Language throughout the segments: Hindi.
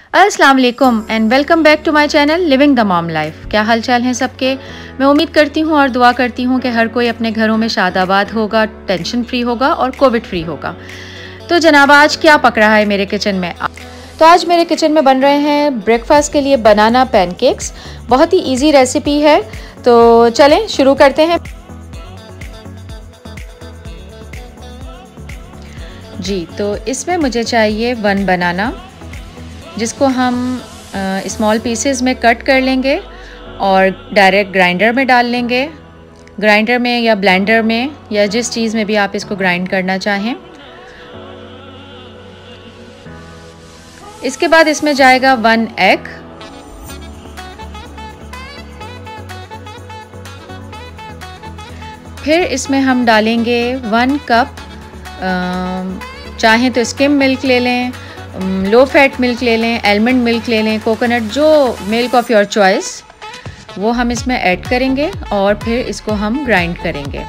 अस्सलाम वालेकुम and welcome back to my channel living the mom life. क्या हाल चाल हैं सबके। मैं उम्मीद करती हूँ और दुआ करती हूँ कि हर कोई अपने घरों में शादाबाद होगा, टेंशन फ्री होगा और कोविड फ्री होगा। तो जनाब आज क्या पक रहा है मेरे किचन में। तो आज मेरे किचन में बन रहे हैं ब्रेकफास्ट के लिए बनाना पैनकेक्स। बहुत ही ईजी रेसिपी है, तो चलें शुरू करते हैं जी। तो इसमें मुझे चाहिए 1 बनाना, जिसको हम स्मॉल पीसेस में कट कर लेंगे और डायरेक्ट ग्राइंडर में डाल लेंगे। ग्राइंडर में या ब्लेंडर में या जिस चीज़ में भी आप इसको ग्राइंड करना चाहें। इसके बाद इसमें जाएगा 1 एग, फिर इसमें हम डालेंगे 1 कप, चाहें तो स्किम मिल्क ले लें, लो फैट मिल्क ले लें, आलमंड मिल्क ले लें, कोकोनट, जो मिल्क ऑफ योर चॉइस वो हम इसमें ऐड करेंगे और फिर इसको हम ग्राइंड करेंगे।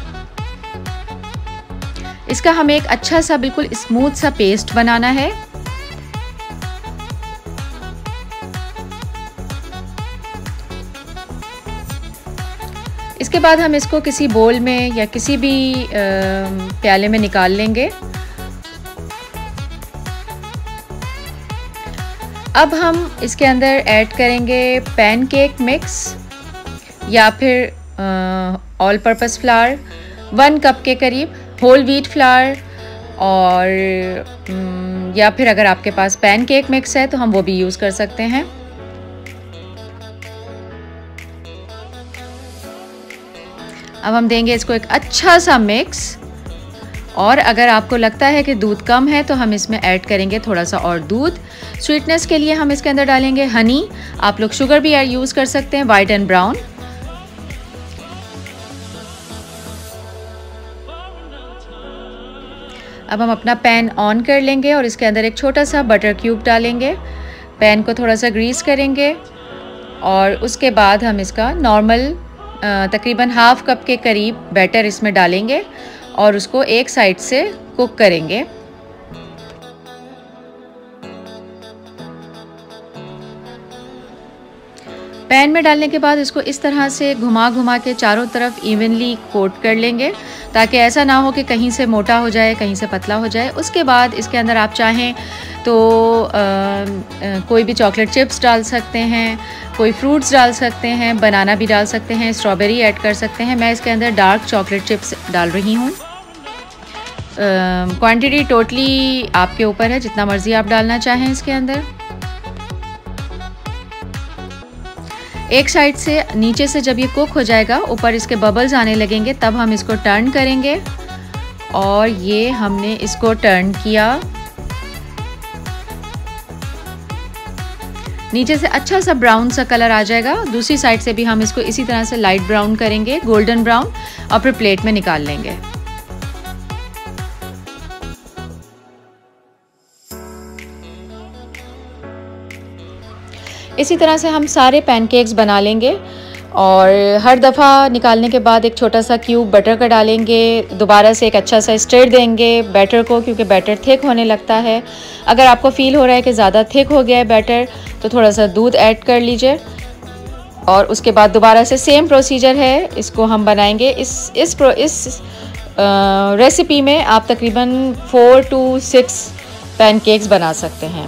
इसका हमें एक अच्छा सा बिल्कुल स्मूथ सा पेस्ट बनाना है। इसके बाद हम इसको किसी बोल में या किसी भी प्याले में निकाल लेंगे। अब हम इसके अंदर ऐड करेंगे पैनकेक मिक्स या फिर ऑल पर्पस फ्लावर 1 कप के करीब, होल व्हीट फ्लावर, और या फिर अगर आपके पास पैनकेक मिक्स है तो हम वो भी यूज़ कर सकते हैं। अब हम देंगे इसको एक अच्छा सा मिक्स, और अगर आपको लगता है कि दूध कम है तो हम इसमें ऐड करेंगे थोड़ा सा और दूध। स्वीटनेस के लिए हम इसके अंदर डालेंगे हनी, आप लोग शुगर भी यूज़ कर सकते हैं, वाइट एंड ब्राउन। अब हम अपना पैन ऑन कर लेंगे और इसके अंदर एक छोटा सा बटर क्यूब डालेंगे। पैन को थोड़ा सा ग्रीस करेंगे और उसके बाद हम इसका नॉर्मल तकरीबन ½ कप के करीब बैटर इसमें डालेंगे और उसको एक साइड से कुक करेंगे। पैन में डालने के बाद इसको इस तरह से घुमा घुमा के चारों तरफ इवनली कोट कर लेंगे, ताकि ऐसा ना हो कि कहीं से मोटा हो जाए कहीं से पतला हो जाए। उसके बाद इसके अंदर आप चाहें तो कोई भी चॉकलेट चिप्स डाल सकते हैं, कोई फ्रूट्स डाल सकते हैं, बनाना भी डाल सकते हैं, स्ट्रॉबेरी ऐड कर सकते हैं। मैं इसके अंदर डार्क चॉकलेट चिप्स डाल रही हूँ। क्वांटिटी टोटली आपके ऊपर है, जितना मर्ज़ी आप डालना चाहें इसके अंदर। एक साइड से नीचे से जब ये कुक हो जाएगा, ऊपर इसके बबल्स आने लगेंगे, तब हम इसको टर्न करेंगे। और ये हमने इसको टर्न किया, नीचे से अच्छा सा ब्राउन सा कलर आ जाएगा। दूसरी साइड से भी हम इसको इसी तरह से लाइट ब्राउन करेंगे, गोल्डन ब्राउन, और फिर प्लेट में निकाल लेंगे। इसी तरह से हम सारे पैनकेक्स बना लेंगे और हर दफ़ा निकालने के बाद एक छोटा सा क्यूब बटर का डालेंगे, दोबारा से एक अच्छा सा स्टर देंगे बैटर को, क्योंकि बैटर थिक होने लगता है। अगर आपको फ़ील हो रहा है कि ज़्यादा थिक हो गया है बैटर, तो थोड़ा सा दूध ऐड कर लीजिए। और उसके बाद दोबारा से सेम प्रोसीजर है, इसको हम बनाएंगे। इस रेसिपी में आप तकरीबन 4 to 6 पैनकेक्स बना सकते हैं।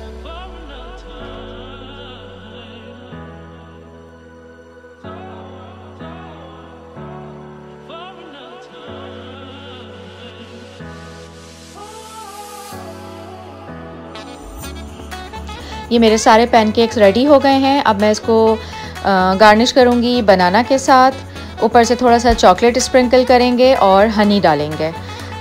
ये मेरे सारे पैनकेक्स रेडी हो गए हैं। अब मैं इसको गार्निश करूँगी बनाना के साथ। ऊपर से थोड़ा सा चॉकलेट स्प्रिंकल करेंगे और हनी डालेंगे।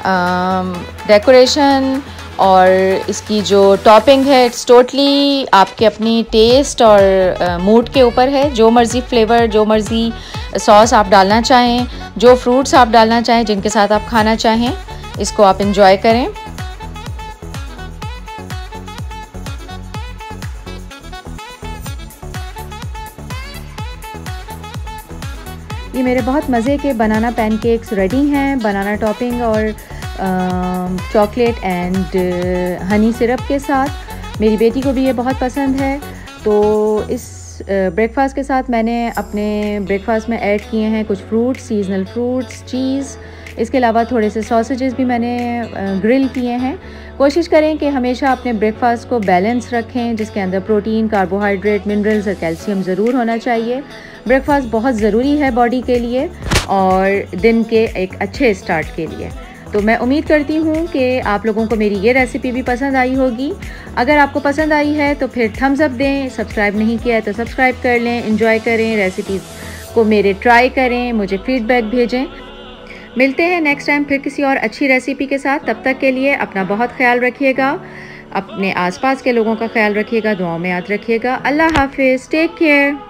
डेकोरेशन और इसकी जो टॉपिंग है, इट्स टोटली आपके अपनी टेस्ट और मूड के ऊपर है। जो मर्ज़ी फ्लेवर, जो मर्ज़ी सॉस आप डालना चाहें, जो फ्रूट्स आप डालना चाहें, जिनके साथ आप खाना चाहें, इसको आप इंजॉय करें। ये मेरे बहुत मज़े के बनाना पैनकेक्स रेडी हैं, बनाना टॉपिंग और चॉकलेट एंड हनी सिरप के साथ। मेरी बेटी को भी ये बहुत पसंद है। तो इस ब्रेकफास्ट के साथ मैंने अपने ब्रेकफास्ट में ऐड किए हैं कुछ फ्रूट्स, सीजनल फ्रूट्स, चीज़। इसके अलावा थोड़े से सॉसेजेस भी मैंने ग्रिल किए हैं। कोशिश करें कि हमेशा अपने ब्रेकफास्ट को बैलेंस रखें, जिसके अंदर प्रोटीन, कार्बोहाइड्रेट, मिनरल्स और कैल्शियम ज़रूर होना चाहिए। ब्रेकफास्ट बहुत ज़रूरी है बॉडी के लिए और दिन के एक अच्छे स्टार्ट के लिए। तो मैं उम्मीद करती हूँ कि आप लोगों को मेरी ये रेसिपी भी पसंद आई होगी। अगर आपको पसंद आई है तो फिर थम्स अप दें, सब्सक्राइब नहीं किया है तो सब्सक्राइब कर लें, एंजॉय करें, रेसिपीज़ को मेरे ट्राई करें, मुझे फीडबैक भेजें। मिलते हैं नेक्स्ट टाइम फिर किसी और अच्छी रेसिपी के साथ। तब तक के लिए अपना बहुत ख्याल रखिएगा, अपने आसपास के लोगों का ख्याल रखिएगा, दुआओं में याद रखिएगा। अल्लाह हाफिज़, टेक केयर।